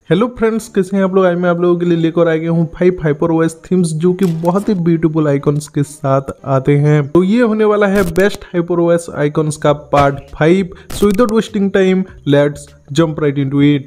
Hello friends, कैसे हैं आप लोग। आज मैं आप लोगों के लिए लेकर आ गया हूँ 5 HyperOS थीम्स जो कि बहुत ही ब्यूटीफुल आइकॉन्स के साथ आते हैं। तो ये होने वाला है बेस्ट HyperOS आइकॉन्स का part 5। So without wasting time let's jump right into it.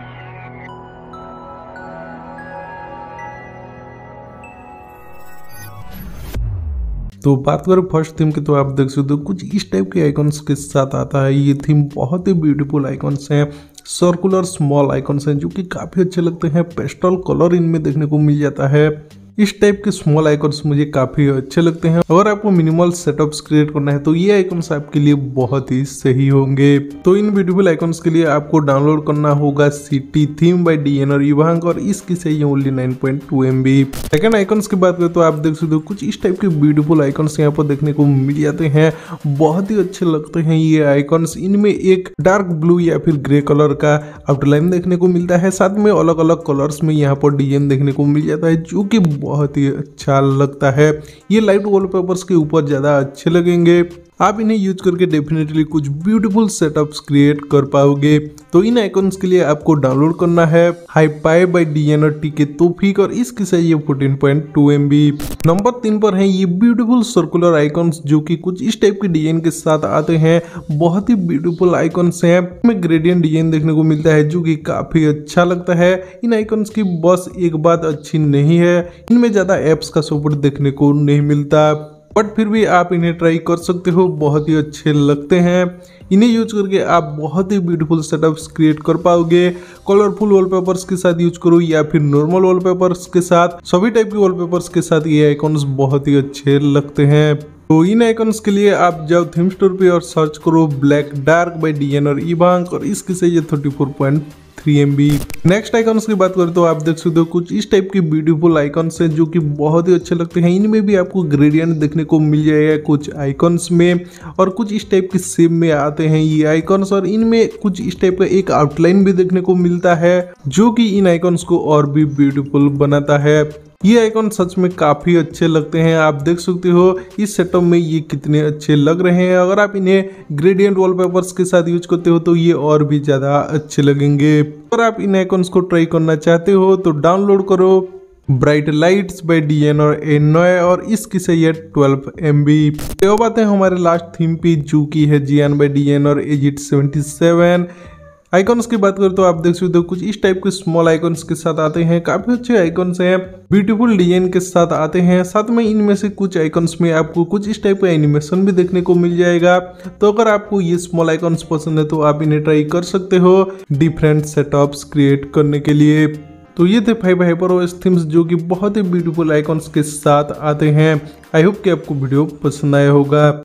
तो बात करें फर्स्ट थीम की, तो आप देख सकते हो कुछ इस टाइप के आइकॉन्स के साथ आता है। ये थीम बहुत ही ब्यूटीफुल आइकॉन्स हैं, सर्कुलर स्मॉल आइकॉन्स हैं जो कि काफ़ी अच्छे लगते हैं। पेस्टल कलर इनमें देखने को मिल जाता है। इस टाइप के स्मॉल आइकॉन्स मुझे काफ़ी अच्छे लगते हैं। अगर आपको मिनिमल सेटअप्स क्रिएट करना है तो ये आइकॉन्स आपके लिए बहुत ही सही होंगे। तो इन ब्यूटीफुल आइकॉन्स के लिए आपको डाउनलोड करना होगा सिटी थीम बाय DNR इवांक, और इसकी चाहिए ओनली 9.2 MB। सेकंड आइकॉन्स की बात करें तो आप देख सकते हो कुछ इस टाइप के ब्यूटीफुल आइकॉन्स यहाँ पर देखने को मिल जाते हैं। बहुत ही अच्छे लगते हैं ये आइकॉन्स। इनमें एक डार्क ब्लू या फिर ग्रे कलर का आउटलाइन देखने को मिलता है, साथ में अलग अलग कलर्स में यहाँ पर डिजाइन देखने को मिल जाता है जो कि बहुत ही अच्छा लगता है। ये लाइट वॉलपेपर्स के ऊपर ज्यादा अच्छे लगेंगे। आप इन्हें यूज करके डेफिनेटली कुछ ब्यूटीफुल सेटअप्स क्रिएट कर पाओगे। तो इन आइकॉन्स के लिए आपको डाउनलोड करना है हाईपाई बाय DNR TK तौफीक, और इसकी साइज है 14.2 MB। नंबर 3 पर है ये ब्यूटीफुल सर्कुलर आइकॉन्स जो कि कुछ इस टाइप के डिजाइन के साथ आते हैं। बहुत ही ब्यूटीफुल आइकॉन्स हैं। इसमें ग्रेडियंट डिजाइन देखने को मिलता है जो कि काफी अच्छा लगता है। इन आइकॉन्स की बस एक बात अच्छी नहीं है, इनमें ज्यादा एप्स का सपोर्ट देखने को नहीं मिलता, बट फिर भी आप इन्हें ट्राई कर सकते हो। बहुत ही अच्छे लगते हैं। इन्हें यूज करके आप बहुत ही ब्यूटीफुल सेटअप्स क्रिएट कर पाओगे। कलरफुल वॉलपेपर्स के साथ यूज करो या फिर नॉर्मल वॉलपेपर्स के साथ, सभी टाइप के वॉलपेपर्स के साथ ये आइकॉन्स बहुत ही अच्छे लगते हैं। तो इन आइकॉन्स के लिए आप जाओ थीम स्टोर पे और सर्च करो ब्लैक डार्क बाय DNR इवांक, और इसकी साइज 34.3 MB। नेक्स्ट आइकॉन्स की बात करें तो आप देख सकते हो कुछ इस टाइप के ब्यूटीफुल आइकॉन्स हैं जो कि बहुत ही अच्छे लगते हैं। इनमें भी आपको ग्रेडियंट देखने को मिल जाएगा कुछ आइकॉन्स में, और कुछ इस टाइप के शेप में आते हैं ये आइकॉन्स, और इनमें कुछ इस टाइप का एक आउटलाइन भी देखने को मिलता है जो कि इन आइकॉन्स को और भी ब्यूटीफुल बनाता है। ये आइकॉन सच में काफ़ी अच्छे लगते हैं। आप देख सकते हो इस सेटअप में ये कितने अच्छे लग रहे हैं। अगर आप इन्हें ग्रेडियंट वॉलपेपर्स के साथ यूज करते हो तो ये और भी ज़्यादा अच्छे लगेंगे। अगर आप इन आइकॉन्स को ट्राई करना चाहते हो तो डाउनलोड करो ब्राइट लाइट्स बाय DNR एनॉय, और इसकी सही है 12 MB। तो अब आते हैं हमारे लास्ट थीम पे जो की है जियान बाय DNR एजिट 77। आइकॉन्स की बात करें तो आप देख सकते हो कुछ इस टाइप के स्मॉल आइकॉन्स के साथ आते हैं। काफी अच्छे आइकॉन्स हैं, ब्यूटीफुल डिजाइन के साथ आते हैं। साथ में इनमें से कुछ आइकॉन्स में आपको कुछ इस टाइप का एनिमेशन भी देखने को मिल जाएगा। तो अगर आपको ये स्मॉल आइकॉन्स पसंद है तो आप इन्हें ट्राई कर सकते हो डिफरेंट सेटअप्स क्रिएट करने के लिए। तो ये थे 5 HyperOS थीम्स जो कि बहुत ही ब्यूटीफुल आइकॉन्स के साथ आते हैं। आई होप कि आपको वीडियो पसंद आया होगा।